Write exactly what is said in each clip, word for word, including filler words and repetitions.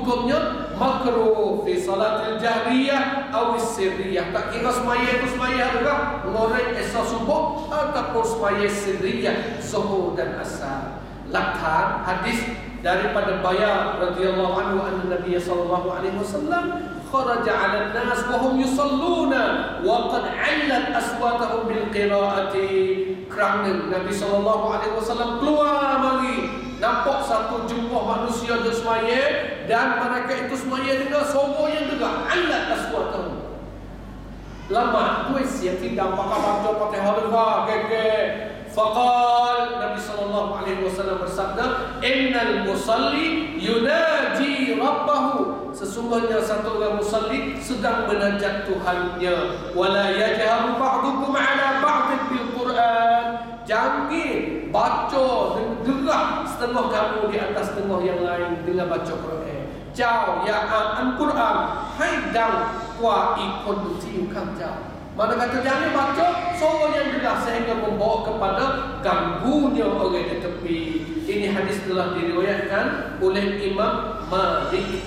hukumnya makruh fi salatil jahriyah atau sirriyah. Tak kira semaya itu semaya juga ngorek esok subuh ataupun semaya sirriyah zuhur dan asar. Lakhan hadis daripada Bayar radhiyallahu anhu anna Nabi sallallahu alaihi wasallam kharaja 'ala an-nas wa hum yusalluna wa qad 'allat aswatahum bil qira'ati. Kerana Nabi sallallahu alaihi wasallam keluar mari nampak satu jumlah manusia yang semaya dan mereka itu semaya dengan suara yang dengar 'allat aswatahum. Lama tu siap tidak pakai baca Fatihah dengar keke. Faqal Nabi sallallahu alaihi wasallam bersabda, innal musalli yunaji rabbahu. Sesungguhnya satu orang musalli sedang menajat Tuhannya. Wala yajharu ba'dukum 'ala ba'din bil Quran. Jangan baca dengar setengah kamu di atas setengah yang lain dengan baca Quran. Jauh ya Al-Quran hai dan wa ikut ciukan jauh. Mana kata jangan baca suara yang jelas sehingga membawa kepada ganggunya orang di tepi. Ini hadis telah diriwayatkan oleh Imam Malik.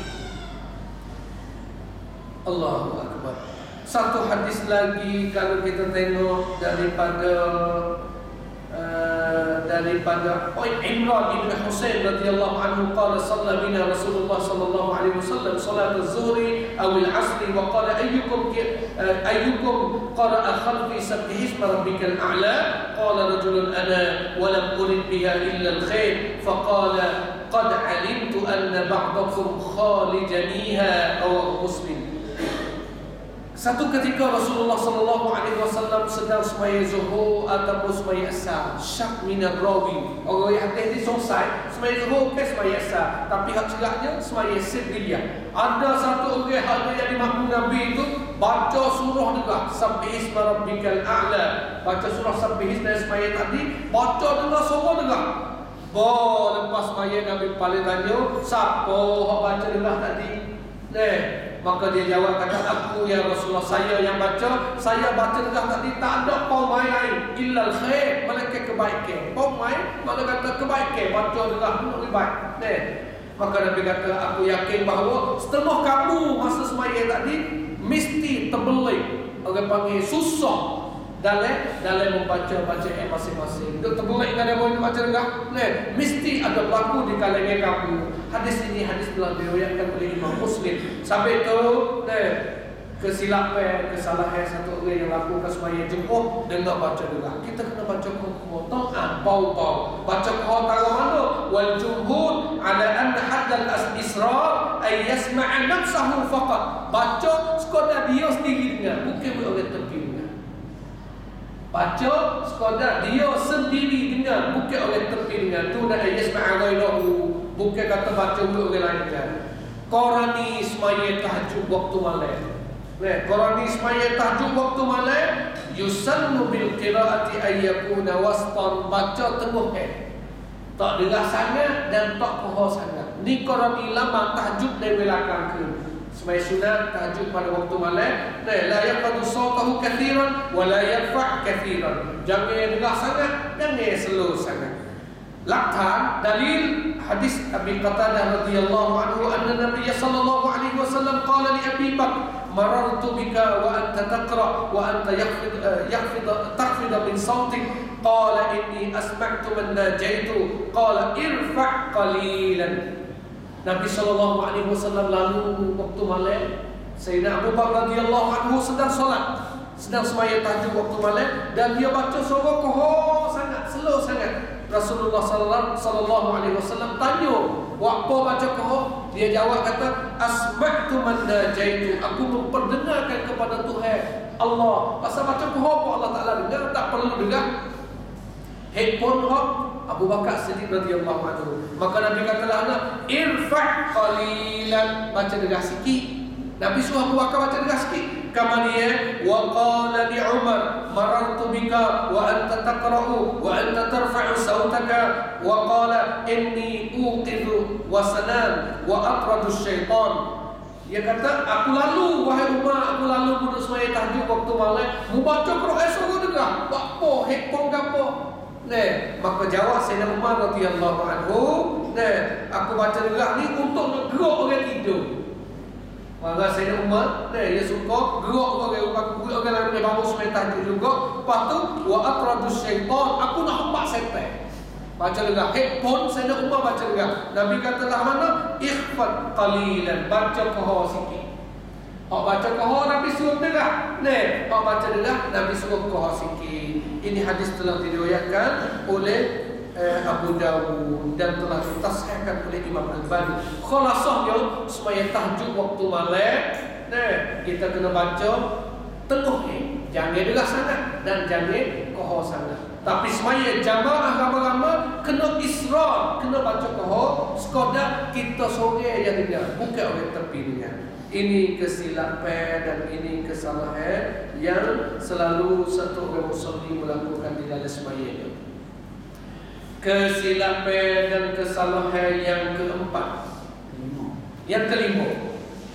Allahu Akbar. Satu hadis lagi kalau kita tengok daripada uh, daripada Imran bin Husain radhiyallahu anhu qala shalla bina Rasulullah sallallahu alaihi wasallam salat az-zuhri aw al-'asr wa qala ayyukum ayyukum qara'a khalfi sabbih isma rabbikal a'la qala rajulun ana wa lam urid biha illa al-khair faqala qad 'alimtu anna ba'dakum khalijaniha aw muslim. Satu ketika Rasulullah sallallahu alaihi wasallam sedang sembahyang zuhur ataupun sembahyang asar, syak minar rawi. Orang yang hadis ni selesai sembahyang zuhur ke sembahyang asar, tapi hak celaknya sembahyang sirriyah. Ada satu orang hak yang dimakmum Nabi itu baca surah juga, sabbih isma rabbikal a'la. Baca surah sabbih isma sembahyang tadi, baca dengar semua dengar. Bo lepas sembahyang Nabi paling tanya, siapa hak baca dengar tadi? Neh, maka dia jawab kata, aku ya Rasulullah, saya yang baca, saya baca dengar tadi tak ada pau main lain illal khair, malaikat kebaikan. Pau main mana kata kebaikan, baca dengar lebih baik. Neh, maka Nabi kata, aku yakin bahawa setengah kamu masa sembahyang tadi mesti terbelit, orang panggil susah dalam dalam membaca bacaan masing-masing. Duk terbelit dengan dia baca dengar. Neh, mesti ada berlaku di kalangan kamu. Hadis ini hadis telah diriwayatkan oleh Imam Muslim. Sampai tu, neh, kesilapan, kesalahan satu orang yang lakukan sembahyang jumhur dengar baca dengar. Kita kena baca Quran taat bau-bau. Baca Quran tara mana? Wal jumhur ala anna haddal israr ay yasma'a nafsahu faqat. Baca sekadar dia sendiri dengar, bukan orang tepi dengar. Baca sekadar dia sendiri dengar, bukan orang tepi dengar. Tu nak yasma'a ghairuhu, bukan kata baca untuk orang lain dengar. Qarani sembahyang tahajud waktu malam. Nah, Qurani sembahyang tahajud waktu malam yusannu bil qiraati ay yakuna wastan, baca tengah eh. Tak dengar sangat dan tak kohor sangat. Ni Qurani lama tahajud dari belakang ke. Sembahyang sunat tahajud pada waktu malam, nah la yaqadu sawtahu kathiran wa la yarfa' kathiran. Jangan dengar sangat, jangan slow sangat. Lakhan dalil hadis Abi Qatadah radhiyallahu anhu anna Nabi sallallahu alaihi wasallam qala li Abi Bakr marartu bika wa anta taqra wa anta yakhfid yakhfid takhfid min sawtik qala inni asma'tu man najaitu qala irfa' qalilan. Nabi sallallahu alaihi wasallam lalu waktu malam, Sayyidina Abu Bakar radhiyallahu anhu sedang solat, sedang sembahyang tahajud waktu malam dan dia baca surah kohor sangat, slow sangat. Rasulullah sallallahu alaihi wasallam tanya, "Apa baca kohor?" Dia jawab kata, "Asma'tu man najaitu." Aku memperdengarkan kepada Tuhan Allah. Pasal baca kohor apa Allah Taala dengar, tak perlu dengar headphone hok. Abu Bakar Siddiq radhiyallahu anhu. Maka Nabi katalah, "Irfa' qalilan." Baca dengar sikit. Nabi suruh Abu Bakar baca dengar sikit. Kama dia wa qala li Umar marartu bika wa anta taqra'u wa anta tarfa'u sawtaka wa qala inni uqidhu wa sanan wa aqradu syaitan. Dia kata, aku lalu wahai Umar, aku lalu duduk sembahyang tahajud waktu malam, membaca Quran suruh dengar. Apa headphone ke apa? Nah, maka jawab Sayyidina Umar radhiyallahu anhu, nah, aku baca dengar ni untuk nak gerak orang tidur. tidur. Maka Sayyidina Umar dia dia suka gerak orang orang orang yang bangun semai tahajud juga. Lepas tu wa atradus syaitan, aku nak hempak setan. Baca juga headphone Sayyidina Umar baca juga. Nabi kata lah mana? Ikhfat qalilan, baca kohor sikit. Hak baca kohor Nabi suruh dengar. Ni, hak baca dengar Nabi suruh kohor sikit. Ini hadis telah diriwayatkan oleh Eh, Abu Dawud dan telah ditasihkan oleh Imam Al-Albani. Khulasahnya semaya tahajud waktu malam, nah, kita kena baca tengah ni. Jangan dengar sangat dan jangan kohor sangat. Tapi semaya jamaah lama-lama kena israr, kena baca kohor sekadar kita sore yang dengar, bukan orang tepi dengar. Ini kesilapan dan ini kesalahan yang selalu satu orang muslim melakukan di dalam semayanya. Kesilapan dan kesalahan yang keempat, yang kelima,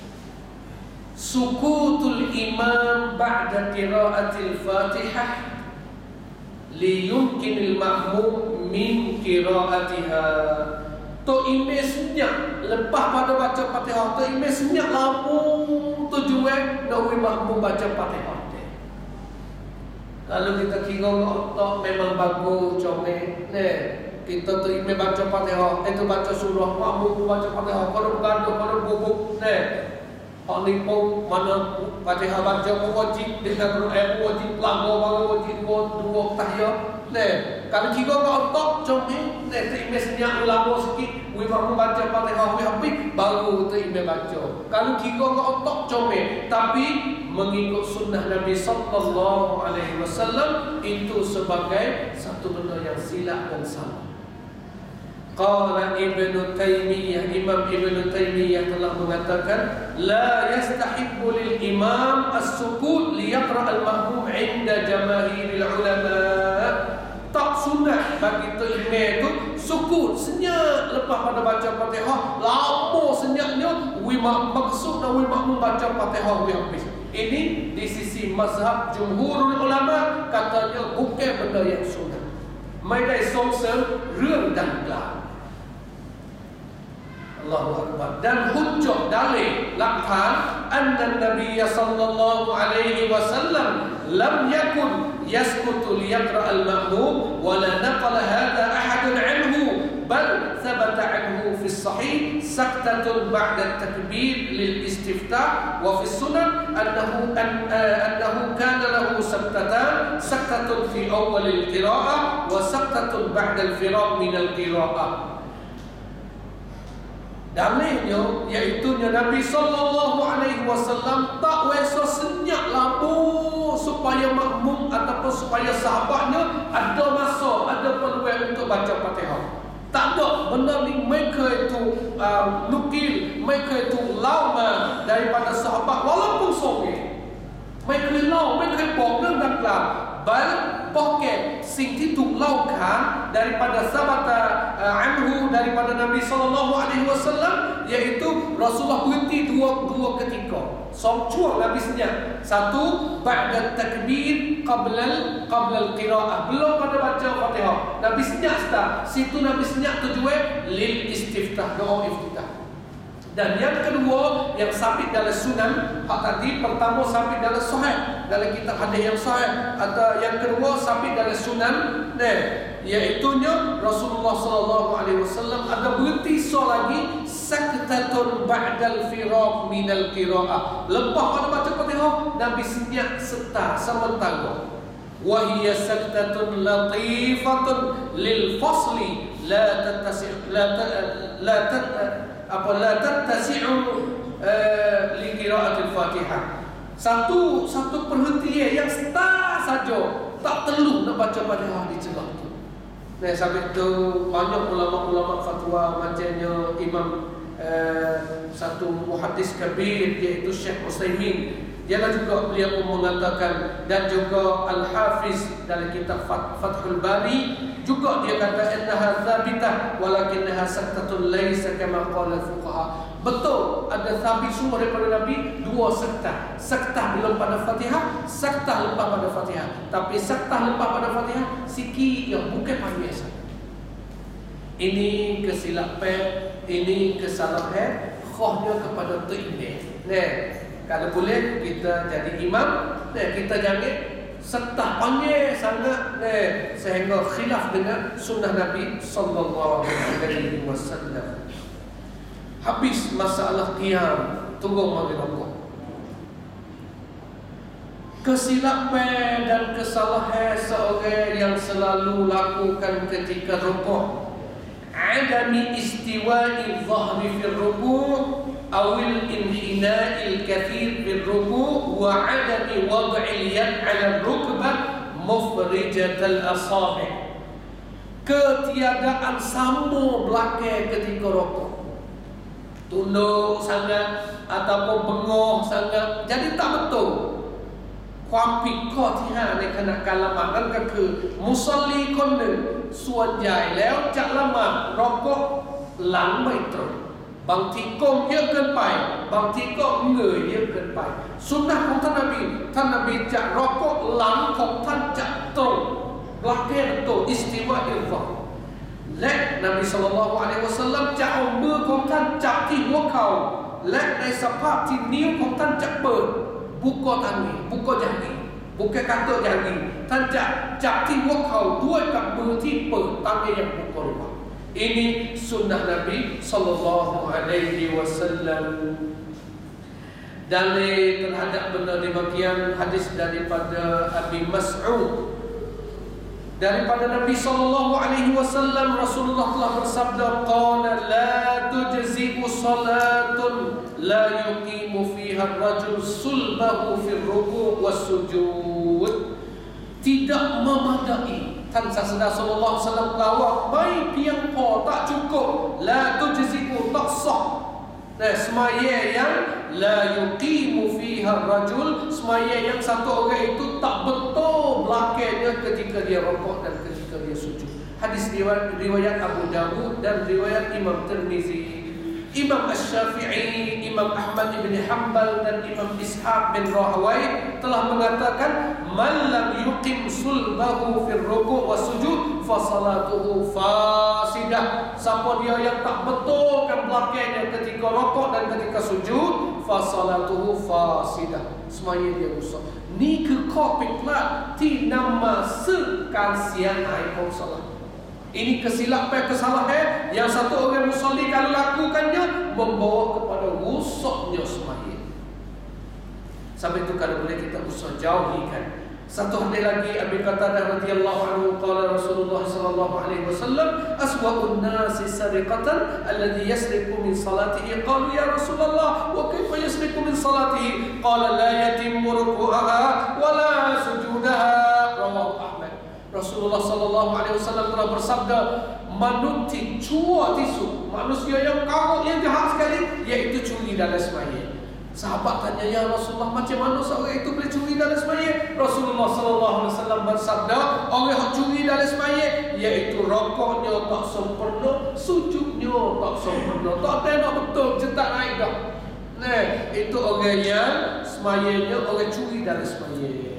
sukutul imam ba'da qiraatil Fatihah liyumkinil ma'mum min qiraatiha. Tok imam senyap lepas pada baca Fatihah, tok imam senyap lama tujuan nak makmum baca Fatihah. Kalau kita kira otak memang bagus, comel, ne, kita tu imam baca Fatihah, itu baca surah, makmum baca Fatihah, kalau bergaduh, kalau bubuk, ne, hak ni pun mana Fatihah baca pun wajib, dengan Quran pun wajib, lagu baru wajib, dua dua tahiyah, ne. Kalau kira otak comel, ne, tu imam senyap lama sikit, we makmum baca Fatihah, we habis, baru tu imam baca. Kalau kira otak comel, tapi mengikut sunnah Nabi sallallahu alaihi wasallam itu sebagai satu benda yang silap dan salah. Qala Ibnu Taimiyah, Imam Ibnu Taimiyah telah mengatakan, la yastahibbu lil imam as-sukut liyaqra al-mahmum 'inda jamaahiril ulama. Tak sunnah bagi tu imam itu sukut, senyap lepas pada baca Fatihah, lama senyapnya, we maksud dan we makmum baca Fatihah we habis. Ini di sisi mazhab jumhurul ulama katanya bukan benda yang sunnah. Mai dai songse reung dan gelap. Allahu Akbar. Dan hujjah dalil lakhan anna Nabi sallallahu alaihi wasallam lam yakun yaskutu liyaqra al-mahmum wa la naqala hadha ahadun anhu bal thabata anhu fi sahih saktatun ba'da at-takbir lil istiftah wa fi sunan annahu an, uh, annahu kana lahu saktatan saktatun fi awwal al-qira'ah wa saktatun ba'da al-firaq min al-qira'ah. Dalilnya iaitu Nabi sallallahu alaihi wasallam tak wesa senyap lama supaya makmum ataupun supaya sahabatnya ada masa, ada peluang untuk baca Fatihah. Tak ada benda ni mereka itu uh, nukil, mereka itu lama daripada sahabat walaupun sore. Mereka lau, mereka bongeng dan kelam. Bal bahkan sing itu laukan daripada sahabat uh, anhu daripada Nabi sallallahu alaihi wasallam iaitu Rasulullah berhenti dua dua ketika. Somcua Nabi senyap. Satu ba'da takbir qabla qabla al-qiraah. Belum pada baca Fatihah. Nabi senyap start. Situ Nabi senyap tujuan lil istiftah, doa iftitah. Dan yang kedua yang sabit dalam sunan, hak tadi pertama sabit dalam sahih dalam kitab hadis yang sahih, atau yang kedua sabit dalam sunan, nah, iaitu nya Rasulullah sallallahu alaihi wasallam ada berhenti so lagi saktatun ba'dal firaq minal qiraah. Lepas pada baca Fatihah Nabi senyap serta sementara. Wa hiya saktatun latifatun lil fasli la tattasi' la la apa la tattasi'u uh, li qira'atil Fatihah. Satu satu perhentian yang start saja tak perlu nak baca Fatihah di celah tu. Nah, sampai tu banyak ulama-ulama fatwa macamnya Imam uh, satu muhaddis kabir iaitu Syekh Utsaimin. Dia juga beliau pun mengatakan, dan juga Al-Hafiz dalam kitab Fathul Bari juga dia kata innaha thabitah walakinnaha saktatun laysa kama qala fuqaha. Betul ada sabit semua daripada Nabi dua saktah. Saktah belum pada Fatihah, saktah lepas pada Fatihah. Tapi saktah lepas pada Fatihah sikit yang bukan biasa. Ini kesilapan, ini kesalahan fiqhnya kepada tu ini. Nah, kalau boleh kita jadi imam, nah kita jangan setah panggil sangat, nah sehingga khilaf dengan sunnah Nabi sallallahu alaihi wasallam. Habis masalah qiyam, tunggu mari rokok. Kesilapan dan kesalahan seorang yang selalu lakukan ketika rukuk, adami istiwa'i dhahri fi rukuk awil inhina'il kathir fi rukuk wa adami wad'il yad 'ala rukbah mufrijatal asabi'. Ketiadaan sambung belakang ketika rukuk, tunduk sangat ataupun bengong sangat, jadi tak betul. ความผิดข้อที่ห้าในขณะการละหมาดนั่นก็คือมุศอลลีคนหนึ่งส่วนใหญ่แล้วจะละหมาดรอกะหลังไม่ตรงบางทีก้มเยอะเกินไปบางทีก็เหนื่อยเยอะเกินไปสุนนะของท่านนบีท่านนบีจะรอกะหลังของท่านจะตรงหลักแค่ตัวอิสติวาอิลฟะและนบีศ็อลลัลลอฮุอะลัยฮิวะซัลลัมจะเอามือของท่านจับที่หัวเข่าและในสภาพที่นิ้วของท่านจะเปิดbuka tangan, buka jari, buka katuk jari.ท่านจะจับที่หัวเข่าด้วยกับมือที่เปิดtangan yang buka luar. Ini sunnah Nabi sallallahu alaihi wasallam. Dalil terhadap benda demikian hadis daripada Abi Mas'ud. Daripada Nabi sallallahu alaihi wasallam, Rasulullah telah bersabda, qala la tujzi'u salatun la yuqimu fiha ar-rajul sulbahu fi ar-ruku' was-sujud. Tidak memadai.ท่านศาสดาศ็อลลัลลอฮุอะลัยฮิวะซัลลัมกล่าวว่าไม่เพียงพอtak cukup la tujzi'u tak sah. Nah, semaya yang la yuqimu fiha ar-rajul, semaya yang satu orang itu tak betul belakangnya ketika dia rukuk dan ketika dia sujud. Hadis riwayat, riwayat Abu Dawud dan riwayat Imam Tirmizi. Imam Asy-Syafi'i, Imam Ahmad ibn Hanbal dan Imam Ishaq bin Rahawai telah mengatakan man lam yuqim sulbahu fil ruku' was sujud fa salatuhu fasidah. Siapa dia yang tak betulkan belakangnya ketika rukuk dan ketika sujud, fa salatuhu fasidah, semaya dia rusak. Ni keข้อผิดพลาดที่นำมาซึ่งการเสียหายของศาลา. Ini kesilapan kesalahan yang satu orang musalli kalau lakukannya membawa kepada rusaknya sembahyang. Sampai itu kalau boleh kita usah jauhikan. Satu hadis lagi Abi Qatadah radhiyallahu anhu qala Rasulullah sallallahu alaihi wasallam aswa'un nasi sariqatan alladhi yasriqu min salatihi qalu ya Rasulullah wa kayfa yasriqu min salatihi qala la yatimmu ruku'aha wa la sujudaha rawahu Ahmad. Rasulullah sallallahu alaihi wasallam telah bersabda, manuti cua tisu, manusia yang kagok yang jahat sekali, yaitu curi dalam sembahyang. Sahabat tanya, ya Rasulullah, macam mana seorang itu boleh curi dalam sembahyang? Rasulullah sallallahu alaihi wasallam bersabda, orang yang curi dalam sembahyang yaitu rukuknya tak sempurna, sujudnya tak sempurna, tak tengok betul, cetak naik dah. Nah, itu orang yang sembahyangnya orang curi dalam sembahyang.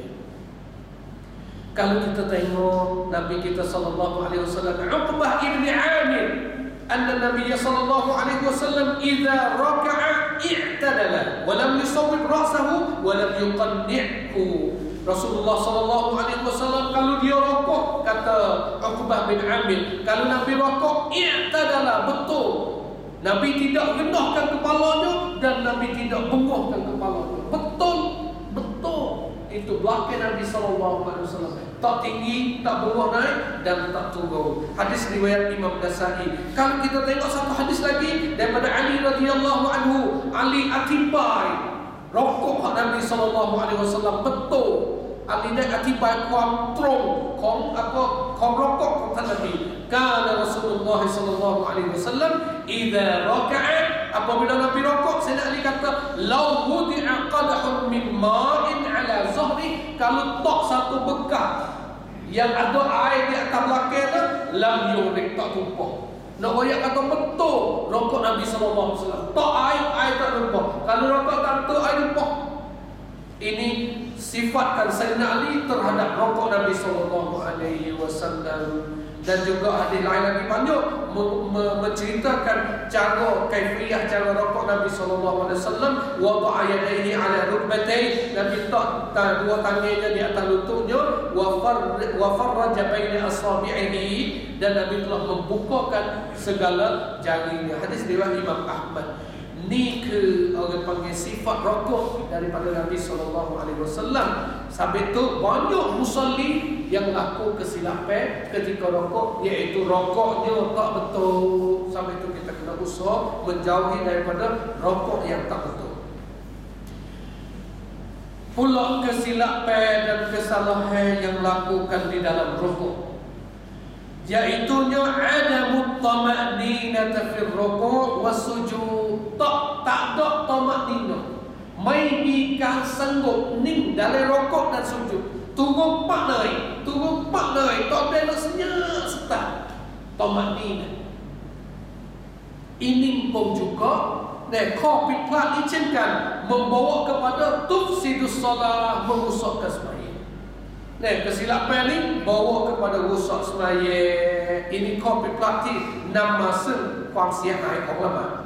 Kalau kita tengok Nabi kita sallallahu alaihi wasallam, Uqbah ibn Amir, anna Nabi sallallahu alaihi wasallam idza raka'a i'tadala wa lam yusawwib ra'sahu wa lam yuqanni'hu. Rasulullah sallallahu alaihi wasallam kalau dia rukuk, kata Uqbah bin Amir, kalau Nabi rukuk i'tadala, betul. Nabi tidak rendahkan kepalanya dan Nabi tidak bengokkan kepalanya. Betul, betul. Itu belakang Nabi sallallahu alaihi wasallam. Tak tinggi, tak bawah naik dan tak turun. Hadis riwayat Imam Nasa'i. Kalau kita tengok satu hadis lagi daripada Ali radhiyallahu anhu, Ali atibai rokok Nabi sallallahu alaihi wasallam betul. Ali dah atibai kuam trong kong apa kong rokokของท่านNabi. Kana Rasulullah sallallahu alaihi wasallam idza raka'a, apabila Nabi rokok, Sayyidina Ali kata law wudi'a qadahun min ma'in ala zahri, kalau tok satu bekas yang ada air di atas belakangnya lam yurik, tak tumpah. Nak royak kata betul rokok Nabi sallallahu alaihi wasallam, tok air, air tak tumpah. Kalau rokok tak tu air tumpah. Ini sifatkan Sayyidina Ali terhadap rokok Nabi sallallahu alaihi wasallam. Dan juga hadis lain lagi banyak menceritakan cara kaifiyah cara rokok Nabi sallallahu alaihi wasallam. Wada'a yadayhi ala rukbatayhi, Nabi letak dua tangannya di atas lututnya, wa farraja baina asabi'ihi, dan Nabi telah membukakan segala jarinya. Hadis riwayat Imam Ahmad. Ni ke orang panggil sifat rokok daripada Nabi sallallahu alaihi wasallam. Sampai tu banyak musalli yang laku kesilapan ketika rokok, iaitu rokoknya tak betul. Sampai tu kita kena usaha menjauhi daripada rokok yang tak betul. Pula kesilapan dan kesalahan yang lakukan di dalam rokok, iaitunya adamut tama'ninata fil rukuk wasujud. Tak tak ada tama'ninah. Mai bikang sanggup ning dalam rokok dan sujud. Tunggu pak naik, tunggu pak naik, tak ada nak senyap setah. Tama'ninah. Ini pun juga dan kopi plat izinkan membawa kepada tufsidus salat, merosakkan sembahyang. Nah, kesilapan ni bawa kepada rosak sembahyang. Ini kopi plat ni nama sen kuam sia haiของละหมาด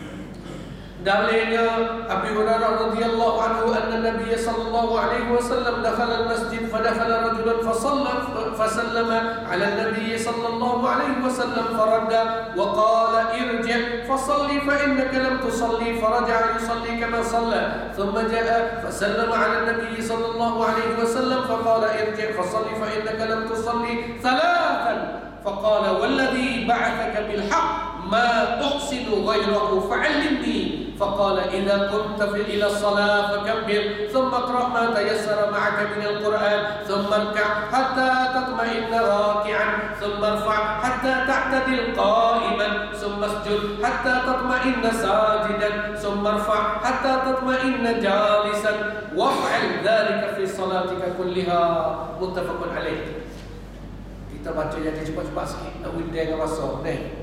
Dalilnya Abu Hurairah radhiyallahu anhu anna Nabiy sallallahu alaihi wasallam dakhala al-masjid fadakhala rajulan fasalla fasallama ala an-nabiy sallallahu alaihi wasallam faradda wa qala irji' fasalli fa innaka lam tusalli faraja'a yusalli kama salla thumma ja'a fasallama ala an-nabiy sallallahu alaihi wasallam faqala irji' fasalli fa innaka lam tusalli thalathan faqala walladhi ba'athaka bil haqq ma uhsinu ghayrahu fa'allimni فقال إذا كنت في إلى الصلاة فكبر ثم اقرأ ما تيسر معك من القرآن ثم اركع حتى تطمئن راكعا ثم ارفع حتى تعتدل قائما ثم اسجد حتى تطمئن ساجدا ثم ارفع حتى تطمئن جالسا وافعل ذلك في صلاتك كلها متفق عليه. Kita baca jadi cepat-cepat sikit nak windah dengan masa ni.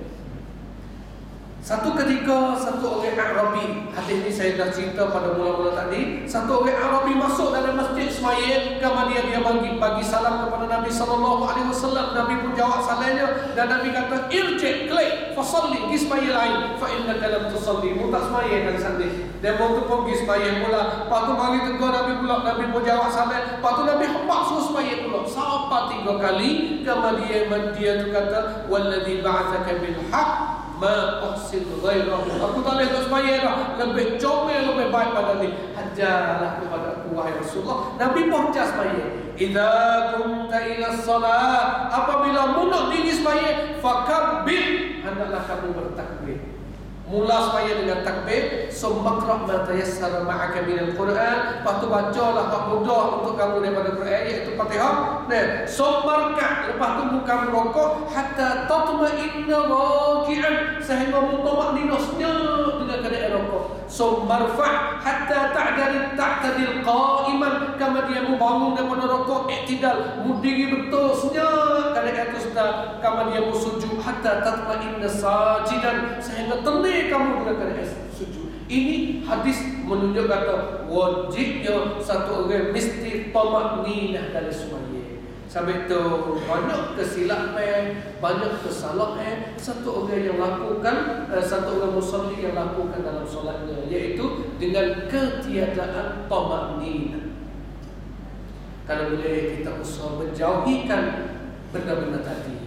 Satu ketika satu orang Arabi, hadis ni saya dah cerita pada mula-mula tadi. Satu orang Arabi masuk dalam masjid sembahyang, kemudian dia bagi bagi salam kepada Nabi sallallahu alaihi wasallam. Nabi pun jawab salamnya dan Nabi kata irji' kelak fasalli gi sembahyang lain fa innaka lam tusalli, mu tak sembahyang kan sandi. Dia pun tu pergi sembahyang pula. Lepas tu bagi tegur Nabi pula, Nabi pun jawab salam. Lepas tu Nabi hempak suruh sembahyang pula. Sampai tiga kali kemudian dia tu kata walladzi ba'atsaka bil haqq ma uhsin ghairahu, aku tak boleh nak sembahyang dah, lebih comel lebih baik pada ni. Hajarlah kepada aku wahai Rasulullah. Nabi pun ajar sembahyang. Idza kunta ila salat, apabila mu nak diri sembahyang, fakabbir, hendaklah kamu bertakbir. Mula sembahyang dengan takbir, summa qra' ma tayassara ma'aka min al-Quran, lepas tu bacalah hak mudah untuk kamu daripada Quran iaitu Fatihah. Nah, summa raka', lepas tu kamu rukuk hatta tatma'inna raki'an, sehingga mutamakninah senyap dengan keadaan rukuk. Summa rfa' hatta ta'dal ta'tadil qa'iman, kemudian mu bangun daripada rukuk i'tidal, mu diri betul senyap keadaan itu sudah, kemudian mu sujud hatta tatma'inna sajidan, sehingga tenang kamu dengan keadaan sujud. Ini hadis menunjuk kata wajibnya satu orang mesti tamakninah dalam sembahyang. Sampai tu banyak kesilapan, banyak kesalahan satu orang yang lakukan, satu orang musalli yang lakukan dalam solatnya, iaitu dengan ketiadaan tamakninah. Kalau boleh kita usaha menjauhikan benda-benda tadi.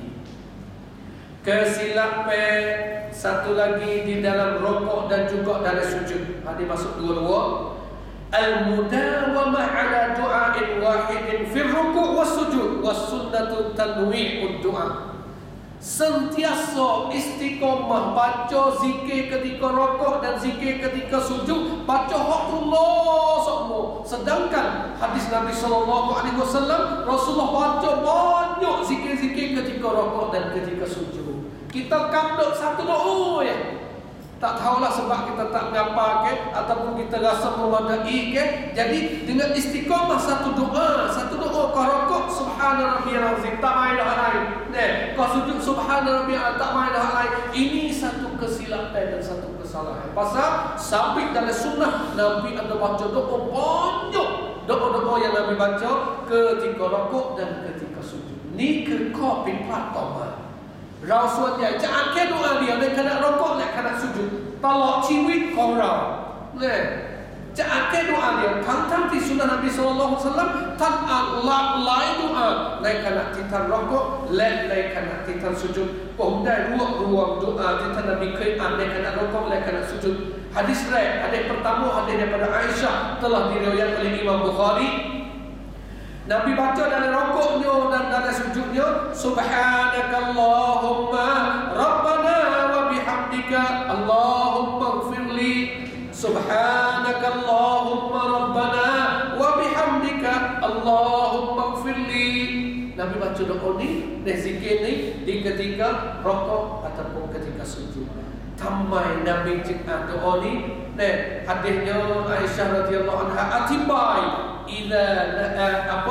Kesilapan satu lagi di dalam rukuk dan juga dalam sujud. Hadis masuk dua-dua. Al-mudawamah ala du'ain wahidin fi rukuk was sujud was sunnatu tanwi'ud du'a. Sentiasa istiqamah baca zikir ketika rukuk dan zikir ketika sujud, baca Allah semua. Sedangkan hadis Nabi sallallahu alaihi wasallam, Rasulullah baca banyak zikir-zikir ketika rukuk dan ketika sujud. Kita kandung satu doa ya. Tak tahulah sebab kita tak ngapa ke ataupun kita rasa memadai ke. Jadi dengan istiqamah satu doa, satu doa kau rukuk subhana rabbiyal azim, tak main dah lain. Nah, kau sujud subhana rabbiyal tak main dah lain. Ini satu kesilapan dan satu kesalahan. Pasal sampai dalam sunnah Nabi ada baca doa banyak. Doa-doa yang Nabi baca ketika rukuk dan ketika sujud. นี่คือข้อผิดพลาดต่อมาเราส่วนใหญ่จะอ่านแค่ดุอาเดียวในขณะรอกอและขณะสุญูดตลอดชีวิตของเราเนี่ยจะอ่านแค่ดุอาเดียวทั้งทั้งที่สุนนะนบีศ็อลลัลลอฮุอะลัยฮิวะซัลลัมท่านอ่านหลากหลายดุอาในขณะที่ท่านรอกอและในขณะที่ท่านสุญูดผมได้รวบรวมดุอาที่ท่านนบีเคยอ่านในขณะรอกอและขณะสุญูดhadis rek hadis pertama hadis daripada Aisyah telah diriwayatkan oleh Imam Bukhari. Nabi baca dalam rukuknya dan dalam sujudnya, Subhanakallahumma Rabbana wa bihamdika Allahumma ighfirli. Subhanakallahumma Rabbana wa bihamdika Allahumma ighfirli. Nabi baca doa ni, dan zikir ni di ketika rukuk ataupun ketika sujud. Tamai Nabi cakap doa ni, dan hadisnya Aisyah radhiyallahu anha atibai ila apa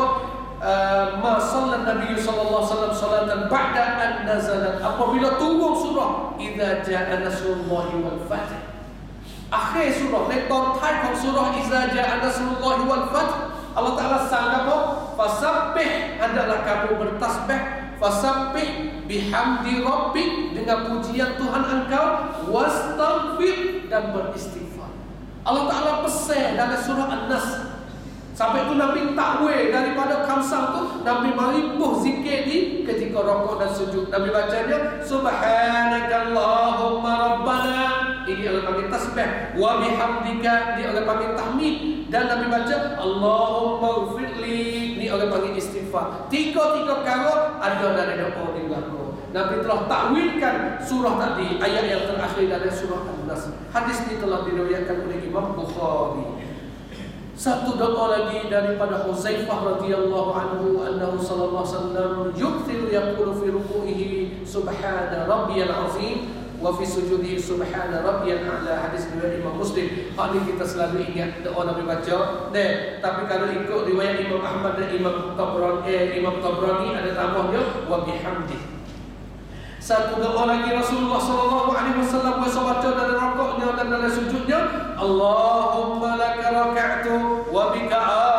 ma sallan Nabi sallallahu alaihi wasallam salatan ba'da an nazalat, apabila turun surah idza jaa nasrullahi wal fath, akhir surahในตอนท้ายของsurah idza jaa nasrullahi wal fath, Allah Taala sangat apa fasabbih, adalah kamu bertasbih, fasabbih bihamdi rabbik, dengan pujian Tuhan engkau, wastaghfir, dan beristighfar. Allah Taala pesan dalam surah An-Nas. Sampai itu Nabi takwil daripada kamsah tu, Nabi maripuh zikir di ketika rukuk dan sujud. Nabi bacanya Subhanakallahumma Rabbana, ini oleh panggil tasbih, wa bihamdika, ini oleh panggil tahmid, dan Nabi baca Allahumma ighfirli, ini oleh panggil istighfar. Tiga-tiga kali ada dari doa di belakang. Nabi telah takwilkan surah tadi, ayat yang terakhir dari surah An-Nas. Hadis ini telah diriwayatkan oleh Imam Bukhari. Satu doa lagi daripada Huzaifah radhiyallahu anhu, annahu sallallahu alaihi wasallam yukthiru yaqulu fi ruku'ihi subhana rabbiyal azim wa fi sujudihi subhana rabbiyal a'la. Hadis riwayat Imam Muslim. Hal ini kita selalu ingat doa Nabi baca. Nah, tapi kalau ikut riwayat Imam Ahmad dan Imam Tabrani, eh, Imam Tabrani ada tambahnya wa bihamdi. Satu doa lagi Rasulullah sallallahu alaihi wasallam baca dalam rukuknya dan dalam sujudnya, Allahumma laka raka'tu wa bika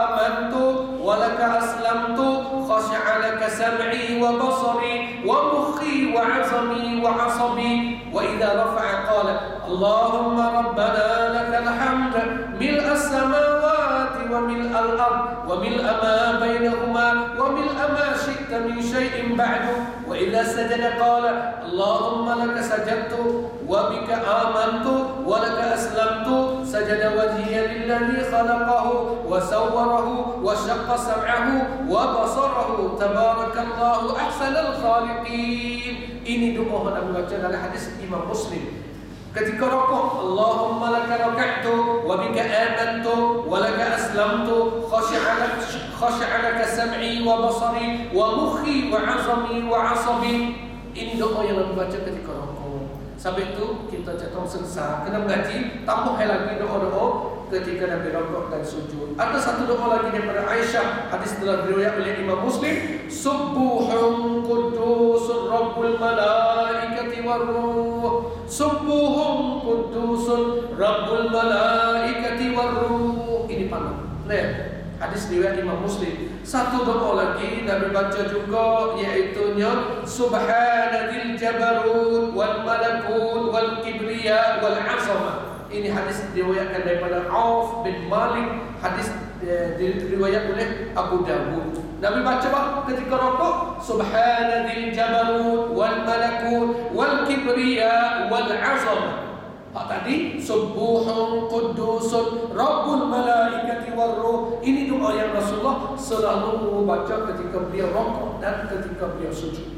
amantu wa laka aslamtu, khasha'a laka sam'i wa basari wa mukhi wa 'azami wa 'asabi. Wa idza rafa'a qala Allahumma rabbana lakal hamd mil'a as-samawati wa mil'al ard wa mil'a ma bainahuma wa mil'a ma syi'ta min syai'in ba'du. Wa idza sajada qala Allahumma laka sajadtu wa bika amantu wa laka aslamtu, sajada wajhiya lilladhi khalaqahu wa sawwarahu wa syaqqa sam'ahu wa basarahu, tabarakallahu ahsanal khaliqin. Ini doa yang dibaca dalam hadis Imam Muslim. Ketika rukuk, Allahumma laka raka'tu wa bika amantu wa laka aslamtu, khasha'a laka sam'i wa basari wa mukhi wa 'azami wa 'asabi. Ini doa yang dibaca ketika rukuk. Sampai itu kita jatuh selesai, kena mengaji, tambah lagi doa-doa ketika Nabi rukuk dan sujud. Ada satu doa lagi daripada Aisyah, hadis telah diriwayatkan oleh Imam Muslim, Subuhun qudusun rabbul malaikati warruh, Subuhun qudusun rabbul malaikati warruh. Ini panah. Lihat, hadis riwayat Imam Muslim. Satu doa lagi Nabi baca juga, iaitu nya Subhanadzil jabarut wal malakut wal kibriya wal 'azamah. Ini hadis diriwayatkan daripada Auf bin Malik, hadis eh, diriwayat oleh Abu Dawud. Nabi baca apa ketika rukuk? Subhanadzil jabarut wal malakut wal kibriya wal 'azamah. Hak tadi Subuhun qudusun rabbul malaikati warruh. Ini doa yang Rasulullah selalu baca ketika beliau rukuk dan ketika beliau sujud.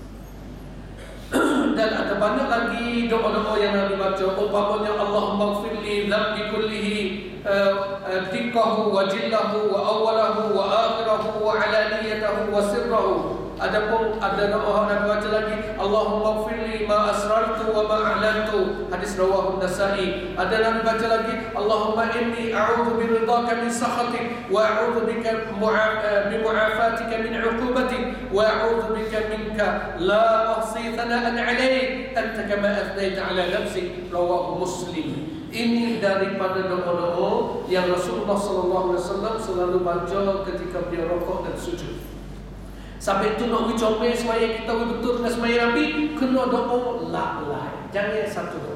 Dan ada banyak lagi doa-doa yang Nabi baca. Umpamanya Allahumma ighfirli dhanbi kullihi dikkahu wa jillahu wa awalahu wa akhirahu wa alaniyatahu wa sirrahu. Adapun ada doa Nabi baca lagi, Allahumma ighfirli ma asrartu wa ma a'lantu. Hadis rawahu An-Nasa'i. Ada Nabi baca lagi, Allahumma inni a'udzu biridhaka min sakhatik wa a'udzu bika bi mu'afatika min 'uqubatik wa a'udzu bika minka la ahsi thana'an 'alaik anta kama athnayta 'ala nafsi. Rawahu Muslim. Ini daripada doa-doa yang Rasulullah sallallahu alaihi wasallam selalu baca ketika beliau rukuk dan sujud. Sampai tu nak comel semaya kita betul dengan semaya Nabi, kena doa lak-lak. Jangan satu doa.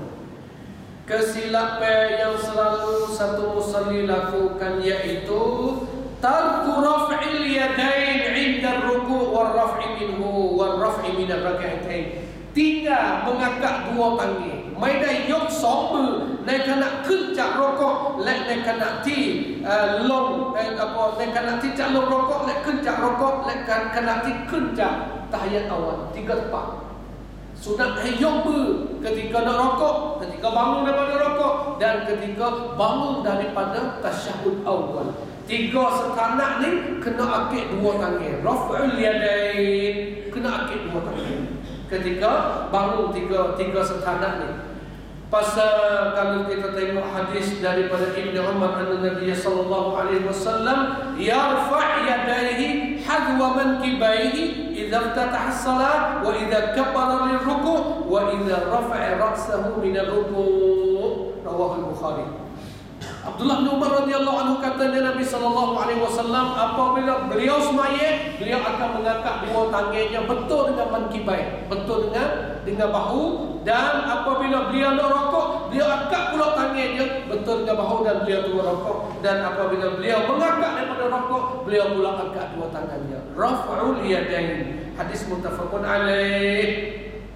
Kesilapan yang selalu satu musalli lakukan iaitu tarku raf'il yadain 'inda ar-ruku' war raf'i minhu war raf'i min ar-rak'atain. Tinggal mengangkat dua tangan. Mai dah yok sombe, nak kena kencak rokok, lek nak kena ti long apa, nak kena ti cak long rokok, lek kencak rokok, lek kena ti kencak tahiyat awal. Tiga tempat. Sunat hayong ber ketika nak rokok, ketika bangun daripada rokok, dan ketika bangun daripada tasyahud awal. Tiga sekanak ni kena akid dua tangan. Raf'ul yadain kena akid dua tangan. Ketika bangun tiga tiga sekanak ni. Pasal kalau kita tengok hadis daripada Ibnu Umar anna Nabi sallallahu alaihi wasallam yarfa' yadayhi hadwa mankibaihi idza iftataha as-salat wa idza kabbara lirruku' wa idza rafa'a ra'sahu min ar-ruku'. Rawahu al-Bukhari. Abdullah bin Umar radhiyallahu anhu katanya Nabi sallallahu alaihi wasallam apabila beliau semaya, beliau akan mengangkat dua tangannya betul dengan mankibai, betul dengan dengan bahu, dan apabila beliau nak rokok, beliau angkat pula tangannya betul dengan bahu dan beliau turun rokok, dan apabila beliau mengangkat daripada rokok, beliau pula angkat dua tangannya. Raf'ul yadain. Hadis muttafaqun alaih.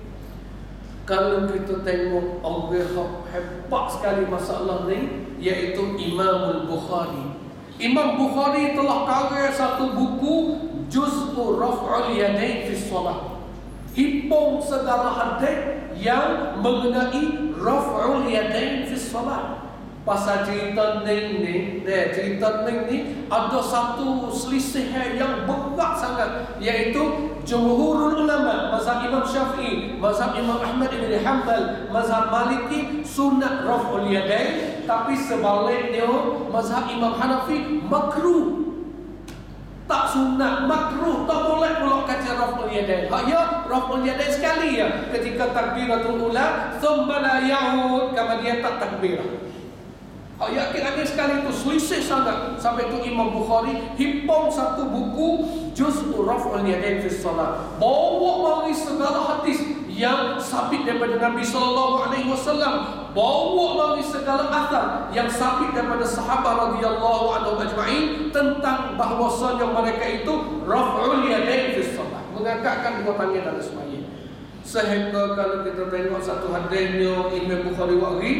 Kalau kita tengok orang hebat sekali masalah ni, iaitu Imam Bukhari. Imam Bukhari telah karya satu buku Juz'u Raf'ul Yadain fi Shalah. Himpun segala hadis yang mengenai Raf'ul Yadain fi Shalah. Pasal cerita ni ni, deh, cerita ni ni ada satu selisih yang berat sangat, iaitu jumhurul ulama, mazhab Imam Syafi'i, mazhab Imam Ahmad ibn Hanbal, mazhab Maliki sunat raf'ul yadain, tapi sebaliknya mazhab Imam Hanafi makruh. Tak sunat, makruh, tak boleh pula kata raf'ul yadain. Ha ya, raf'ul yadain sekali ya, ketika takbiratul ula, thumma la ya'ud, kemudian tak takbir. Ayat akhir sekali itu selisih sangat. Sampai itu Imam Bukhari himpun satu buku Juz'u Raf'ul Yadain fi Shalah. Bawa mari segala hadis yang sabit daripada Nabi sallallahu alaihi wasallam. Bawa mari segala athar yang sabit daripada sahabat radhiyallahu anhum ajma'in tentang bahawasanya mereka itu Raf'ul Yadain fi Shalah, mengangkatkan dua tangan dalam sembahyang. Sehingga kalau kita tengok satu hadisnya Imam Bukhari wari,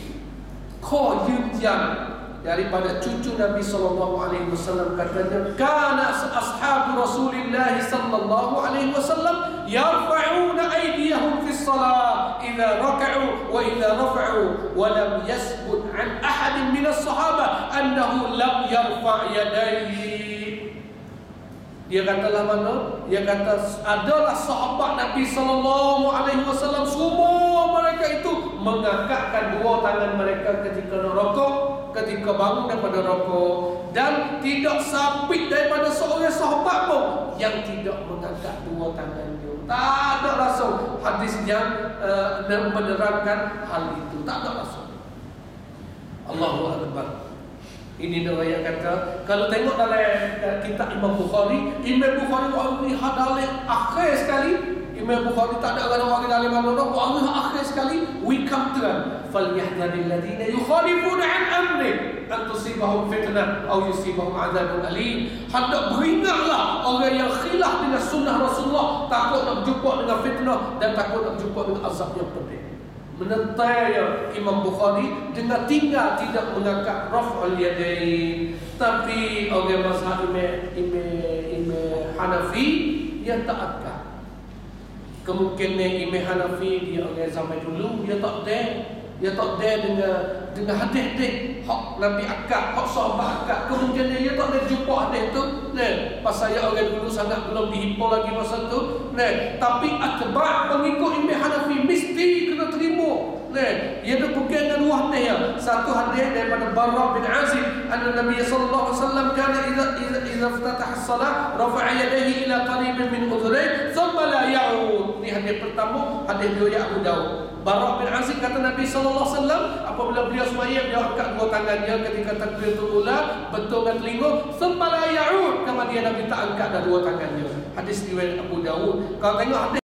kau yunjan daripada cucu Nabi sallallahu alaihi wasallam katanya, kana ashabu Rasulillah sallallahu alaihi wasallam yarfa'una aydiyahum fi shalah idza raka'u wa idza rafa'u wa lam yasbut an ahadin min as-sahaba annahu lam yarfa' yadayhi. Dia katalah mana? Dia kata adalah sahabat Nabi sallallahu alaihi wasallam semua mereka itu mengangkatkan dua tangan mereka ketika nak rokok, ketika bangun daripada rokok, dan tidak sabit daripada seorang sahabat pun yang tidak mengangkat dua tangannya. Tak ada langsung hadis yang uh, menerangkan hal itu. Tak ada langsung. Allahu Akbar. Ini dia kata, kalau tengok dalam kitab Imam Bukhari, Imam Bukhari wali hadalih akhir sekali. Imam Bukhari tak ada orang wali dalam mana dah, wali akhir sekali. We come to them. Falyahdharil ladina yukhalifuna an amri an tusibahum fitnah atau yusibahum adzabun alim. Hendak beringatlah orang yang khilaf dengan sunnah Rasulullah, takut nak berjumpa dengan fitnah dan takut nak berjumpa dengan azab yang pedih. Menentang Imam Bukhari dengan tinggal tidak mengangkat raf'ul yadain. Tapi orang mazhab Imam Hanafi dia tak angkat. Kemungkinan Imam Hanafi dia orang zaman dulu dia tak ada, dia tak ada dengan dengan hadis dia hak Nabi angkat, hak sahabat angkat. Kemungkinan dia tak ada jumpa hadis tu. Nah, pasal ya orang dulu sangat belum dihimpun lagi masa tu. Nah, tapi atba' pengikut Imam Hanafi mesti kena terima. Nah, ia ada bukan dengan dua hadis ya. Satu hadis daripada Barra bin Azib, anna Nabi sallallahu alaihi wasallam kana idza idza idza iftataha as-salah rafa'a yadayhi ila qaribin min udhurayn thumma la ya'ud. Ini hadis pertama, hadis riwayat Abu Daud. Barra bin Azib kata Nabi sallallahu alaihi wasallam apabila beliau sembahyang dia angkat dua tangannya ketika takbiratul ula betul dengan telinga, thumma la ya'ud, kemudian Nabi tak angkat dah dua tangannya. Hadis riwayat Abu Dawud. Kalau tengok hadis